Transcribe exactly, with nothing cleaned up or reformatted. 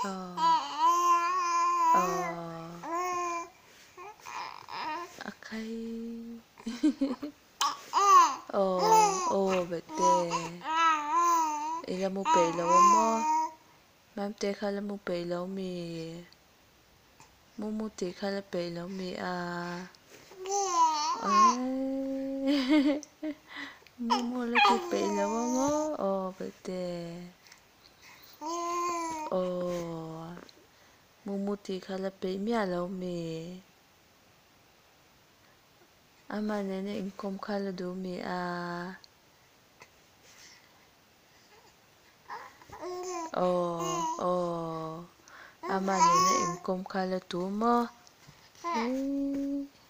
ờ ờ akay oh oh bete ila mo pelaw mo mam te khala mo pelaw mi mumu te khala pelaw mi a ay mumu la te pelaw mo oh bete oh mumu te khala pe mi alaw mi ama nene inkom khala do mi a oh oh ama nene inkom khala tu mo